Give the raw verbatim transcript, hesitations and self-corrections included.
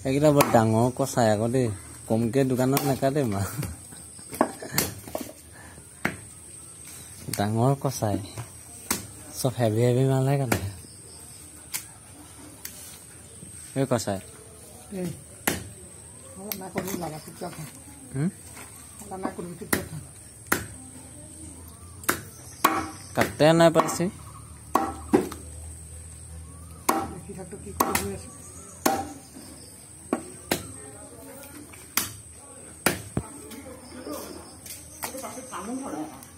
এইকেইটা বৰ ডাঙৰ কচাই আকৌ দেই কমকে দোকানত নাকাটে মা ডাঙৰ কচাই চব হেভি হেভি মালহে কাটে এই কচাই কাটে নাই পাইছে কামো কৰে